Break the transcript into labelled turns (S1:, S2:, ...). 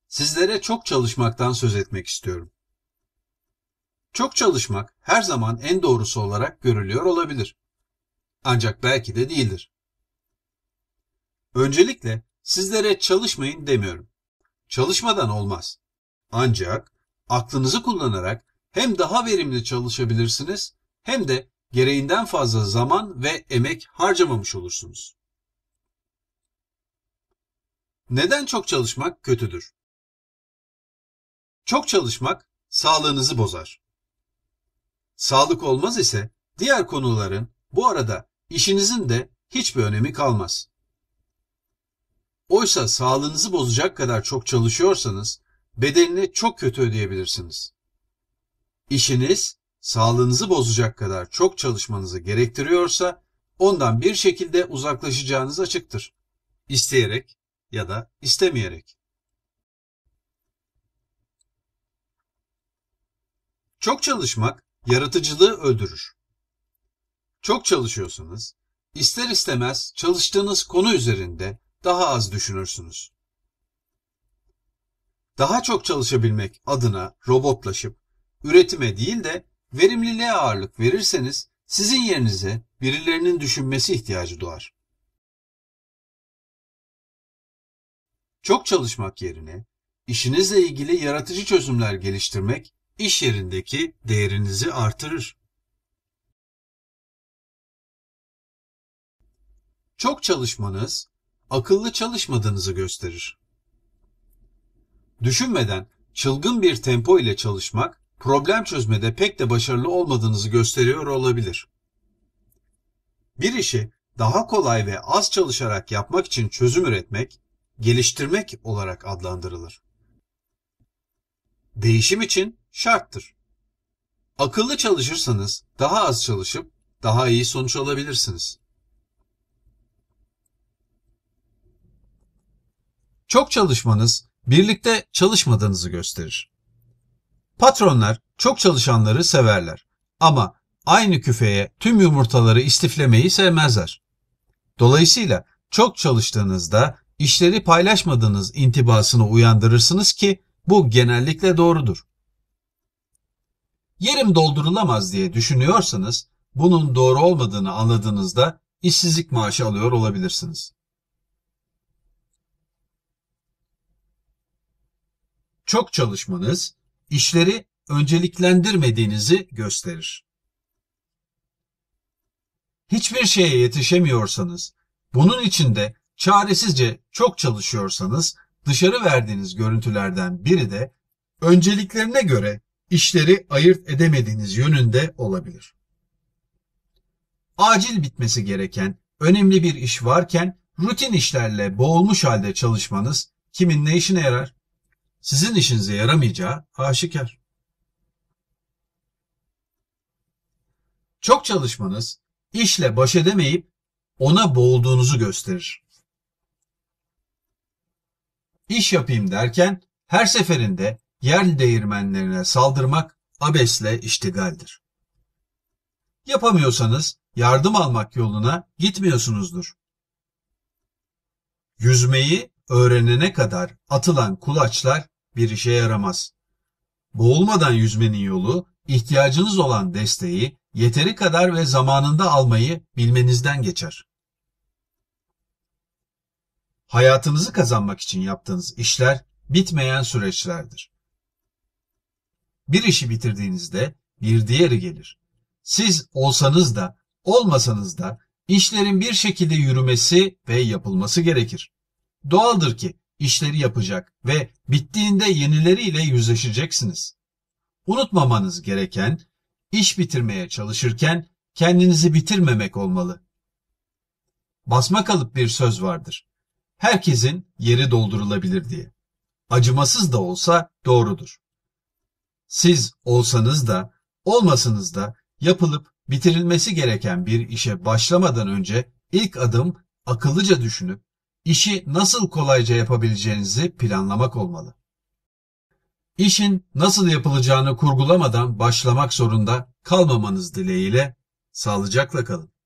S1: Sizlere çok çalışmaktan söz etmek istiyorum. Çok çalışmak her zaman en doğrusu olarak görülüyor olabilir. Ancak belki de değildir. Öncelikle sizlere çalışmayın demiyorum. Çalışmadan olmaz. Ancak aklınızı kullanarak hem daha verimli çalışabilirsiniz hem de gereğinden fazla zaman ve emek harcamamış olursunuz. Neden çok çalışmak kötüdür? Çok çalışmak sağlığınızı bozar. Sağlık olmaz ise diğer konuların, bu arada işinizin de hiçbir önemi kalmaz. Oysa sağlığınızı bozacak kadar çok çalışıyorsanız bedelini çok kötü ödeyebilirsiniz. İşiniz sağlığınızı bozacak kadar çok çalışmanızı gerektiriyorsa ondan bir şekilde uzaklaşacağınız açıktır. İsteyerek ya da istemeyerek. Çok çalışmak yaratıcılığı öldürür. Çok çalışıyorsanız ister istemez çalıştığınız konu üzerinde daha az düşünürsünüz. Daha çok çalışabilmek adına robotlaşıp üretime değil de verimliliğe ağırlık verirseniz sizin yerinize birilerinin düşünmesi ihtiyacı doğar. Çok çalışmak yerine işinizle ilgili yaratıcı çözümler geliştirmek iş yerindeki değerinizi artırır. Çok çalışmanız akıllı çalışmadığınızı gösterir. Düşünmeden çılgın bir tempo ile çalışmak problem çözmede pek de başarılı olmadığınızı gösteriyor olabilir. Bir işi daha kolay ve az çalışarak yapmak için çözüm üretmek, geliştirmek olarak adlandırılır. Değişim için şarttır. Akıllı çalışırsanız daha az çalışıp daha iyi sonuç alabilirsiniz. Çok çalışmanız birlikte çalışmadığınızı gösterir. Patronlar çok çalışanları severler ama aynı küfeye tüm yumurtaları istiflemeyi sevmezler. Dolayısıyla çok çalıştığınızda işleri paylaşmadığınız intibasını uyandırırsınız ki bu genellikle doğrudur. Yerim doldurulamaz diye düşünüyorsanız bunun doğru olmadığını anladığınızda işsizlik maaşı alıyor olabilirsiniz. Çok çalışmanız işleri önceliklendirmediğinizi gösterir. Hiçbir şeye yetişemiyorsanız, bunun için de çaresizce çok çalışıyorsanız, dışarı verdiğiniz görüntülerden biri de önceliklerine göre işleri ayırt edemediğiniz yönünde olabilir. Acil bitmesi gereken önemli bir iş varken rutin işlerle boğulmuş halde çalışmanız kimin ne işine yarar? Sizin işinize yaramayacağı aşikar. Çok çalışmanız işle baş edemeyip ona boğulduğunuzu gösterir. İş yapayım derken her seferinde yer değirmenlerine saldırmak abesle iştigaldir. Yapamıyorsanız yardım almak yoluna gitmiyorsunuzdur. Yüzmeyi öğrenene kadar atılan kulaçlar bir işe yaramaz. Boğulmadan yüzmenin yolu, ihtiyacınız olan desteği yeteri kadar ve zamanında almayı bilmenizden geçer. Hayatınızı kazanmak için yaptığınız işler bitmeyen süreçlerdir. Bir işi bitirdiğinizde bir diğeri gelir. Siz olsanız da olmasanız da işlerin bir şekilde yürümesi ve yapılması gerekir. Doğaldır ki işleri yapacak ve bittiğinde yenileriyle yüzleşeceksiniz. Unutmamanız gereken, iş bitirmeye çalışırken kendinizi bitirmemek olmalı. Basmakalıp bir söz vardır. Herkesin yeri doldurulabilir diye. Acımasız da olsa doğrudur. Siz olsanız da olmasanız da yapılıp bitirilmesi gereken bir işe başlamadan önce ilk adım akıllıca düşünüp işi nasıl kolayca yapabileceğinizi planlamak olmalı. İşin nasıl yapılacağını kurgulamadan başlamak zorunda kalmamanız dileğiyle sağlıcakla kalın.